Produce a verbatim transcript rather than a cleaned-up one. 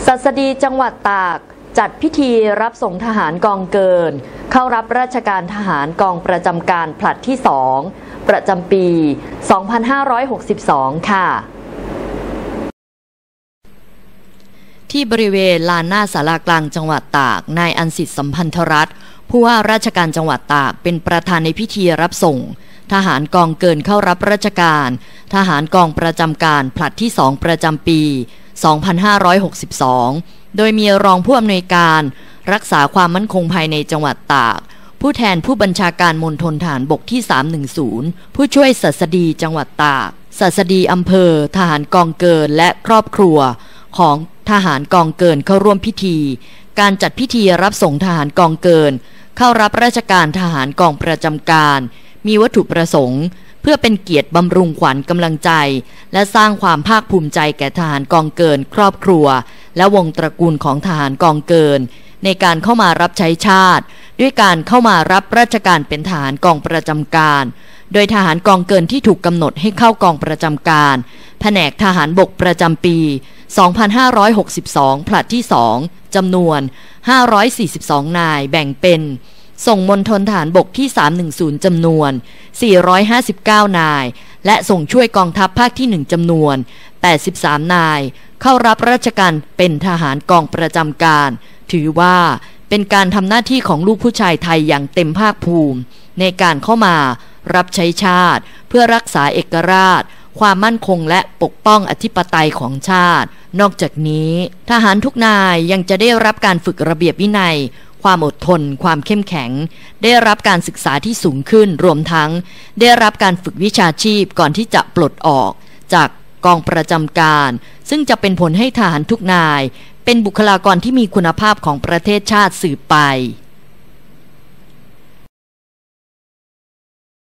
ศัสดีจังหวัดตากจัดพิธีรับส่งทหารกองเกินเข้ารับราชการทหารกองประจำการผลัดที่สองประจำปี สองพันห้าร้อยหกสิบสอง ค่ะที่บริเวณลานหน้าศาลากลางจังหวัดตากนายอันสิทธิสัมพันธรัตน์ผู้ว่าราชการจังหวัดตากเป็นประธานในพิธีรับส่งทหารกองเกินเข้ารับราชการทหารกองประจำการผลัดที่สองประจำปี สองพันห้าร้อยหกสิบสอง โดยมีรองผู้อำนวยการรักษาความมั่นคงภายในจังหวัดตากผู้แทนผู้บัญชาการมณฑลทหารบกที่สามหนึ่งศูนย์ผู้ช่วยศัสดีจังหวัดตากศัสดีอำเภอทหารกองเกินและครอบครัวของทหารกองเกินเข้าร่วมพิธีการจัดพิธีรับส่งทหารกองเกินเข้ารับราชการทหารกองประจำการมีวัตถุประสงค์เพื่อเป็นเกียรติบำรุงขวัญกำลังใจและสร้างความภาคภูมิใจแก่ทหารกองเกินครอบครัวและวงตระกูลของทหารกองเกินในการเข้ามารับใช้ชาติด้วยการเข้ามารับราชการเป็นทหารกองประจำการโดยทหารกองเกินที่ถูกกำหนดให้เข้ากองประจำการแผนกทหารบกประจำปี สองพันห้าร้อยหกสิบสอง ผลัดที่สองจำนวนห้าร้อยสี่สิบสองนายแบ่งเป็นส่งมณฑลทหารบกที่สามหนึ่งศูนย์จำนวนสี่ร้อยห้าสิบเก้านายและส่งช่วยกองทัพภาคที่หนึ่งจำนวนแปดสิบสามนายเข้ารับราชการเป็นทหารกองประจำการถือว่าเป็นการทำหน้าที่ของลูกผู้ชายไทยอย่างเต็มภาคภูมิในการเข้ามารับใช้ชาติเพื่อรักษาเอกราชความมั่นคงและปกป้องอธิปไตยของชาตินอกจากนี้ทหารทุกนายยังจะได้รับการฝึกระเบียบวินัยความอดทนความเข้มแข็งได้รับการศึกษาที่สูงขึ้นรวมทั้งได้รับการฝึกวิชาชีพก่อนที่จะปลดออกจากกองประจำการซึ่งจะเป็นผลให้ทหารทุกนายเป็นบุคลากรที่มีคุณภาพของประเทศชาติสืบไป